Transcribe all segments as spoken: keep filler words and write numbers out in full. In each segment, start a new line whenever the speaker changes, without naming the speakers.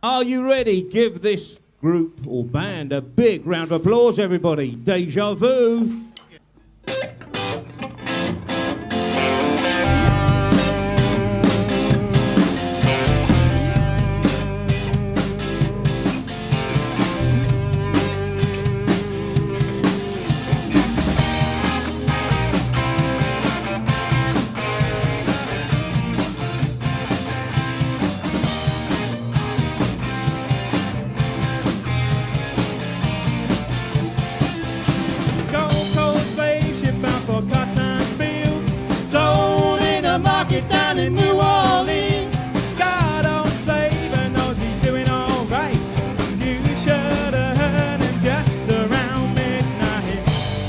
Are you ready? Give this group or band a big round of applause, everybody. Deja Vu.
Down in New Orleans, Scott on slave and knows he's doing all right. You should have heard him just around midnight.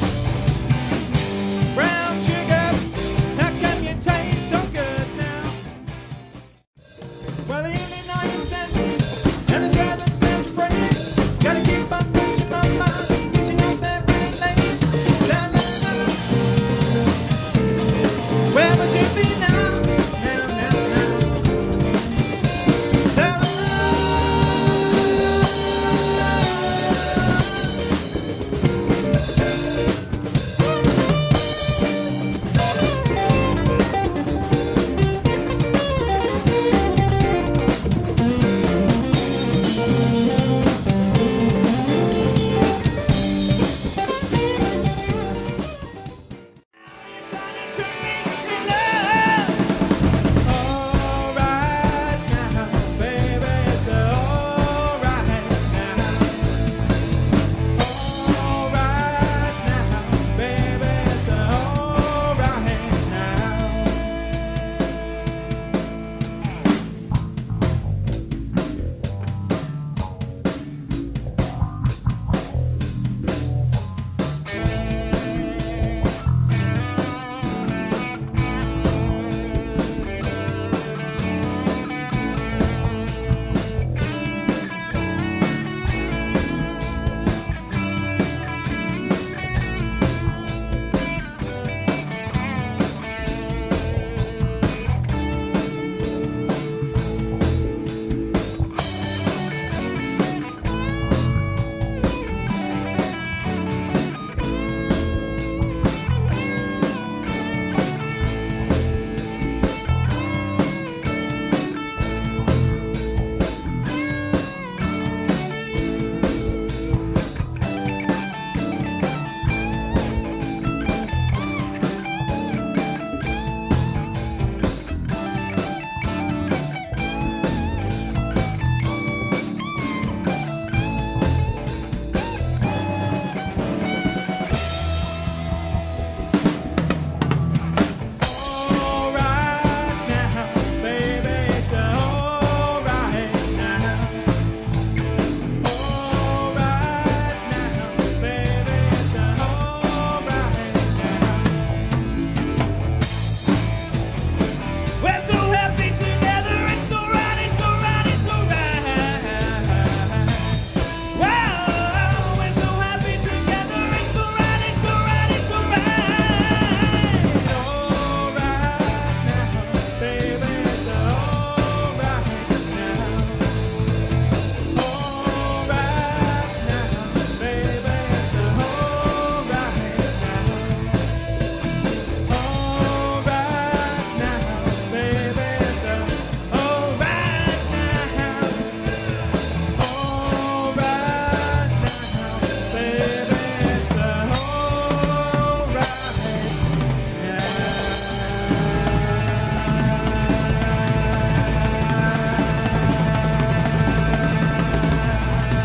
Brown sugar, how come you taste so good now? Well, the early nineteenth century and the seventh century, gotta keep on pushing my mind, pushing up every lane. La, la, la. Where would you be now?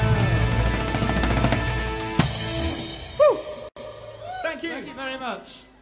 Thank you very much.